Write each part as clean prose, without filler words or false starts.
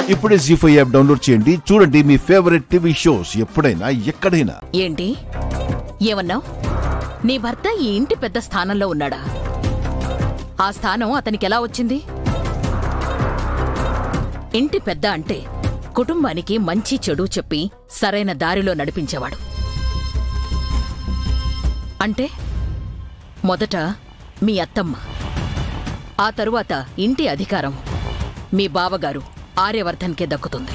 ఇప్పుడే జీ5 app download చేయండి. చూడండి మీ ఫేవరెట్ టీవీ షోస్ ఎప్పుడైనా ఎక్కడైనా. ఏంటి ఏమన్నావ్? నీ భర్త ఈ ఇంటి పెద్ద స్థానంలో ఉన్నాడా? ఆ స్థానం అతనికి ఎలా వచ్చింది? ఇంటి పెద్ద అంటే కుటుంబానికి మంచి చెడు చెప్పి సరైన దారిలో నడిపించేవాడు. అంటే మొదట మీ అత్తమ్మ, ఆ తరువాత ఇంటి అధికారం మీ బావగారు ఆర్యవర్ధన్కే దక్కుతుంది.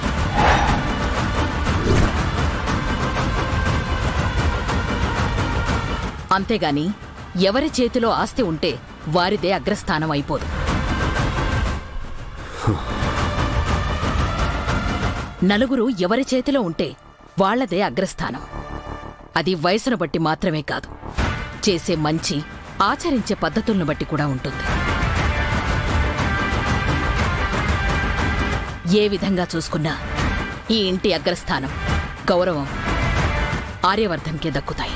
అంతేగాని ఎవరి చేతిలో ఆస్తి ఉంటే వారిదే అగ్రస్థానం అయిపోదు. నలుగురు ఎవరి చేతిలో ఉంటే వాళ్లదే అగ్రస్థానం. అది వయసును బట్టి మాత్రమే కాదు, చేసే మంచి ఆచరించే పద్ధతులను బట్టి కూడా ఉంటుంది. ఏ విధంగా చూసుకున్నా ఈ ఇంటి అగ్రస్థానం, గౌరవం ఆర్యవర్ధన్కే దక్కుతాయి.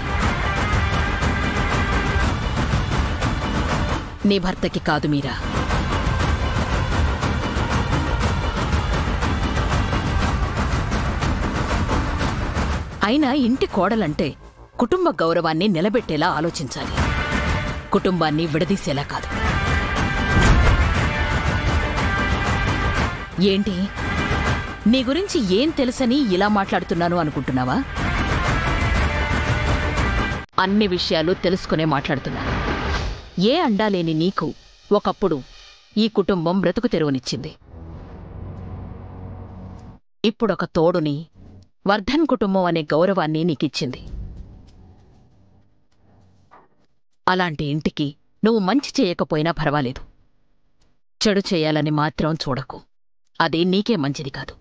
నీ భర్తకి కాదు మీరా. అయినా ఇంటి కోడలంటే కుటుంబ గౌరవాన్ని నిలబెట్టేలా ఆలోచించాలి, కుటుంబాన్ని విడదీసేలా కాదు. ఏంటి నీ గురించి ఏం తెలుసని ఇలా మాట్లాడుతున్నాను అనుకుంటున్నావా? అన్ని విషయాలు తెలుసుకునే మాట్లాడుతున్నా. ఏ అండాలేని నీకు ఒకప్పుడు ఈ కుటుంబం బ్రతుకు తెరువునిచ్చింది. ఇప్పుడొక తోడుని, వర్ధన్ కుటుంబం అనే గౌరవాన్ని నీకిచ్చింది. అలాంటి ఇంటికి నువ్వు మంచి చేయకపోయినా పర్వాలేదు, చెడు చేయాలని మాత్రం చూడకు. అది నీకే మంచిది కాదు.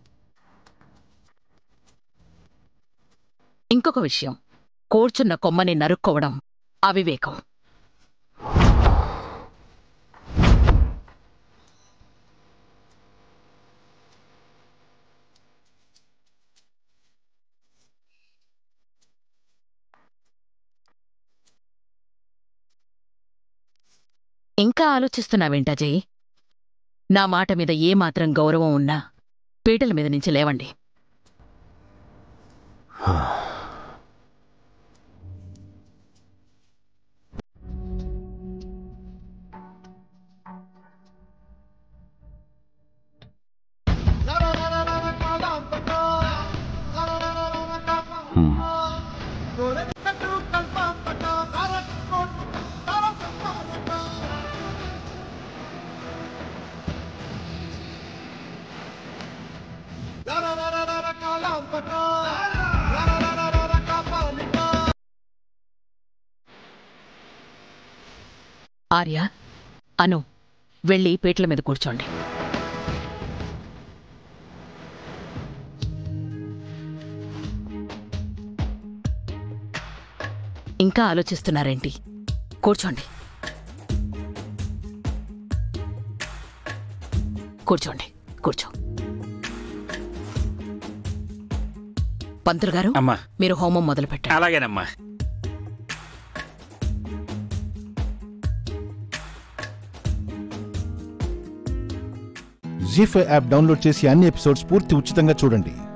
ఇంకొక విషయం, కూర్చున్న కొమ్మని నరుక్కోవడం అవివేకం. ఇంకా ఆలోచిస్తున్నావేంటజయ్? నా మాట మీద ఏమాత్రం గౌరవం ఉన్నా పీటల మీద నుంచి లేవండి. ఆర్య, అను, వెళ్ళి పీటల మీద కూర్చోండి. ఇంకా ఆలోచిస్తున్నారేంటి? కూర్చోండి, కూర్చోండి, కూర్చో. పంతులు గారు, మీరు హోమం మొదలు పెట్టండి. అలాగేనమ్మా. జీ5 యాప్ డౌన్లోడ్ చేసి అన్ని ఎపిసోడ్స్ పూర్తి ఉచితంగా చూడండి.